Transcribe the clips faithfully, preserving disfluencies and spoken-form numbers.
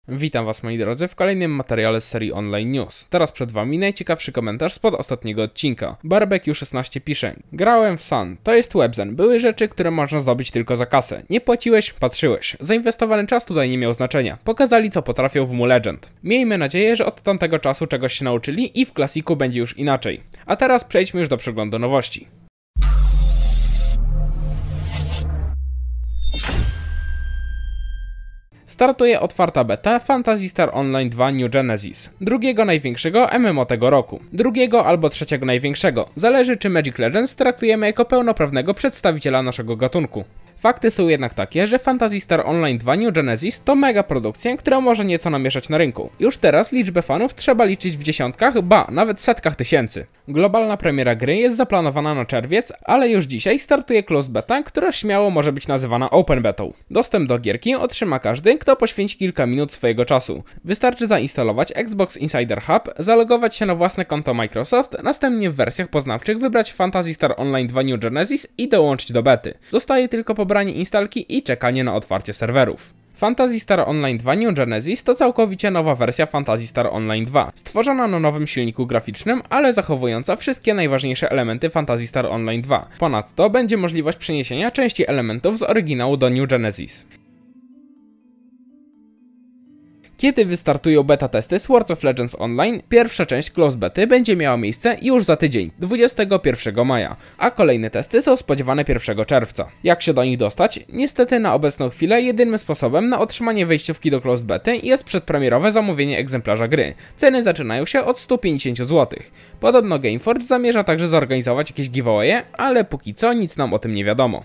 Witam was moi drodzy w kolejnym materiale z serii Online News. Teraz przed wami najciekawszy komentarz spod ostatniego odcinka. Barbecue szesnaście pisze: grałem w Sun, to jest Webzen, były rzeczy, które można zdobyć tylko za kasę. Nie płaciłeś, patrzyłeś. Zainwestowany czas tutaj nie miał znaczenia. Pokazali co potrafią w Mu Legend. Miejmy nadzieję, że od tamtego czasu czegoś się nauczyli i w klasiku będzie już inaczej. A teraz przejdźmy już do przeglądu nowości. Startuje otwarta beta Phantasy Star Online dwa New Genesis, drugiego największego M M O tego roku, drugiego albo trzeciego największego, zależy czy Magic Legends traktujemy jako pełnoprawnego przedstawiciela naszego gatunku. Fakty są jednak takie, że Phantasy Star Online dwa New Genesis to mega produkcja, która może nieco namieszać na rynku. Już teraz liczbę fanów trzeba liczyć w dziesiątkach, ba, nawet setkach tysięcy. Globalna premiera gry jest zaplanowana na czerwiec, ale już dzisiaj startuje closed beta, która śmiało może być nazywana open betą. Dostęp do gierki otrzyma każdy, kto poświęci kilka minut swojego czasu. Wystarczy zainstalować Xbox Insider Hub, zalogować się na własne konto Microsoft, następnie w wersjach poznawczych wybrać Phantasy Star Online dwa New Genesis i dołączyć do bety. Zostaje tylko pobranie instalki i czekanie na otwarcie serwerów. Phantasy Star Online dwa New Genesis to całkowicie nowa wersja Phantasy Star Online dwa, stworzona na nowym silniku graficznym, ale zachowująca wszystkie najważniejsze elementy Phantasy Star Online dwa. Ponadto będzie możliwość przeniesienia części elementów z oryginału do New Genesis. Kiedy wystartują beta testy Swords of Legends Online, pierwsza część closed bety będzie miała miejsce już za tydzień, dwudziestego pierwszego maja, a kolejne testy są spodziewane pierwszego czerwca. Jak się do nich dostać? Niestety na obecną chwilę jedynym sposobem na otrzymanie wejściówki do closed bety jest przedpremierowe zamówienie egzemplarza gry. Ceny zaczynają się od stu pięćdziesięciu złotych. Podobno Gameforge zamierza także zorganizować jakieś giveawaye, ale póki co nic nam o tym nie wiadomo.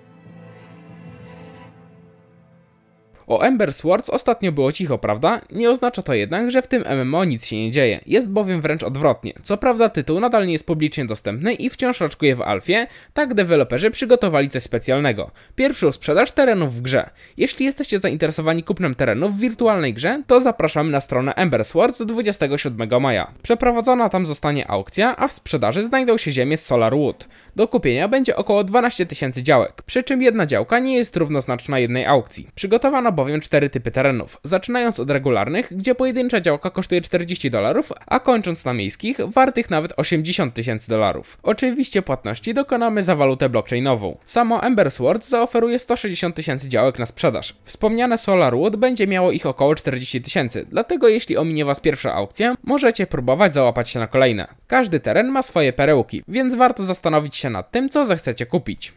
O Ember Swords ostatnio było cicho, prawda? Nie oznacza to jednak, że w tym M M O nic się nie dzieje. Jest bowiem wręcz odwrotnie. Co prawda tytuł nadal nie jest publicznie dostępny i wciąż raczkuje w alfie, tak deweloperzy przygotowali coś specjalnego. Pierwszą sprzedaż terenów w grze. Jeśli jesteście zainteresowani kupnem terenów w wirtualnej grze, to zapraszamy na stronę Ember Swords dwudziestego siódmego maja. Przeprowadzona tam zostanie aukcja, a w sprzedaży znajdą się ziemie z Solarwood. Do kupienia będzie około dwanaście tysięcy działek, przy czym jedna działka nie jest równoznaczna jednej aukcji. Przygotowano bowiem cztery typy terenów, zaczynając od regularnych, gdzie pojedyncza działka kosztuje czterdzieści dolarów, a kończąc na miejskich, wartych nawet osiemdziesiąt tysięcy dolarów. Oczywiście płatności dokonamy za walutę blockchainową. Samo Ember Swords zaoferuje sto sześćdziesiąt tysięcy działek na sprzedaż. Wspomniane Solarwood będzie miało ich około czterdzieści tysięcy, dlatego jeśli ominie was pierwsza aukcja, możecie próbować załapać się na kolejne. Każdy teren ma swoje perełki, więc warto zastanowić się nad tym, co zechcecie kupić.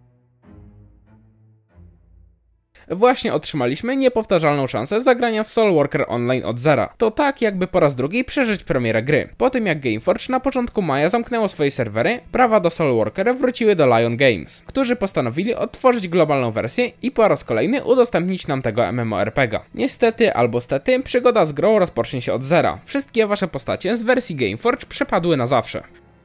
Właśnie otrzymaliśmy niepowtarzalną szansę zagrania w Soul Worker Online od zera. To tak jakby po raz drugi przeżyć premierę gry. Po tym jak Gameforge na początku maja zamknęło swoje serwery, prawa do Soul Workera wróciły do Lion Games, którzy postanowili odtworzyć globalną wersję i po raz kolejny udostępnić nam tego MMORPGa. Niestety albo stety, przygoda z grą rozpocznie się od zera. Wszystkie wasze postacie z wersji Gameforge przepadły na zawsze.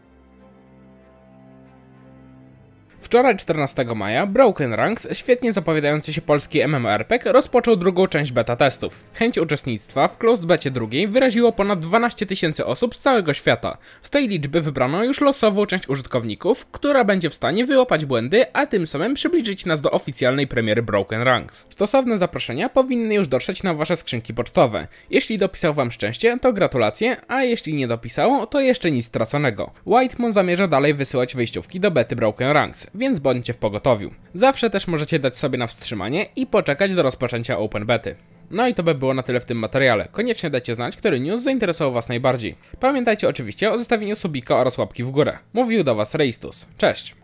Wczoraj czternastego maja Broken Ranks, świetnie zapowiadający się polski MMORPG, rozpoczął drugą część beta testów. Chęć uczestnictwa w closed becie drugiej wyraziło ponad dwanaście tysięcy osób z całego świata. Z tej liczby wybrano już losową część użytkowników, która będzie w stanie wyłapać błędy, a tym samym przybliżyć nas do oficjalnej premiery Broken Ranks. Stosowne zaproszenia powinny już dotrzeć na wasze skrzynki pocztowe. Jeśli dopisał wam szczęście, to gratulacje, a jeśli nie dopisało, to jeszcze nic straconego. Whitemon zamierza dalej wysyłać wejściówki do bety Broken Ranks, więc bądźcie w pogotowiu. Zawsze też możecie dać sobie na wstrzymanie i poczekać do rozpoczęcia open bety. No i to by było na tyle w tym materiale. Koniecznie dajcie znać, który news zainteresował was najbardziej. Pamiętajcie oczywiście o zostawieniu subika oraz łapki w górę. Mówił do was Reistus. Cześć!